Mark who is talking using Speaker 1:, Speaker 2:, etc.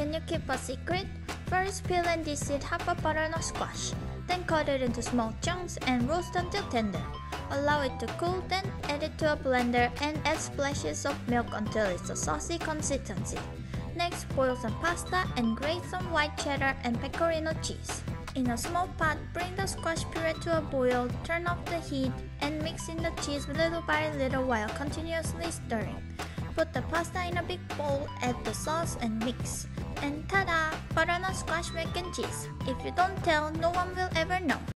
Speaker 1: Can you keep a secret? First, peel and deseed half a butternut squash. Then cut it into small chunks and roast until tender. Allow it to cool, then add it to a blender and add splashes of milk until it's a saucy consistency. Next, boil some pasta and grate some white cheddar and pecorino cheese. In a small pot, bring the squash puree to a boil, turn off the heat, and mix in the cheese little by little while continuously stirring. Put the pasta in a big bowl, add the sauce and mix. And ta-da! Butternut squash mac and cheese. If you don't tell, no one will ever know.